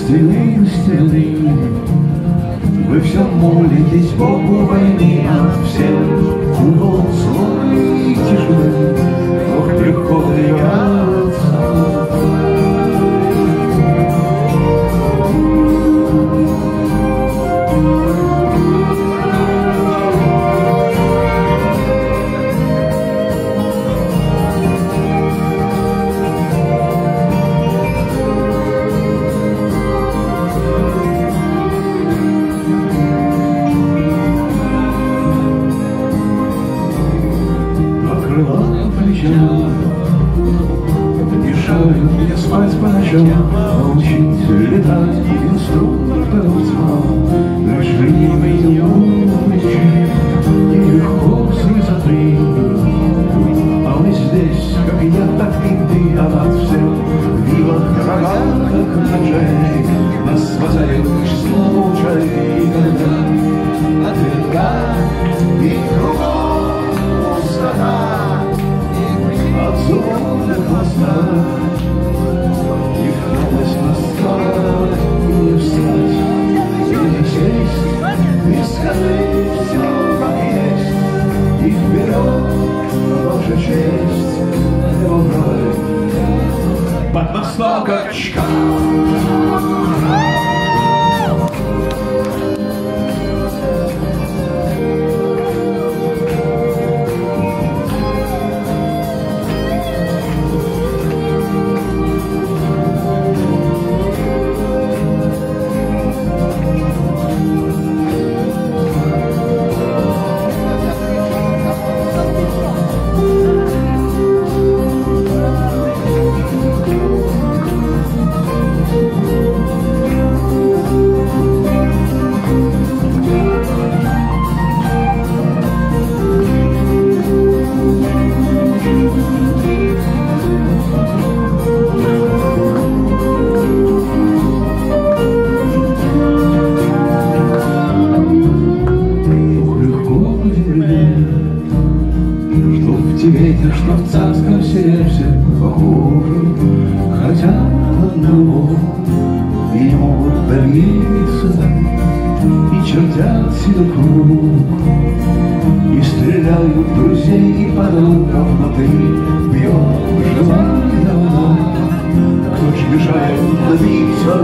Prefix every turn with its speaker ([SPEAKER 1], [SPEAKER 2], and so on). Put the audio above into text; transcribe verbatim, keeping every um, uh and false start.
[SPEAKER 1] стены, стены. Вы все молитесь Богу войны от всех углов злой и тяжелый, но приходится. Мешают мне спать по ночам, научить летать инструктор звал. Решили мои умнички, нелегко с высоты. А мы здесь, как я, так и ты, а от всех в вилах рогатых ножей нас спасает лишь случай, когда отвергать и кругом пустота. От золотых хвоста и вновь настать, и не встать, и не сесть, и сказать все как есть, и вперед ваша честь, его брать под мостом качка. Ветер, что в царском сердце похоже, хотя одного и не могут добиться, и чертят себе круг, и стреляют друзей и подругов, но ты бьет живая вода. Кто ж мешает добиться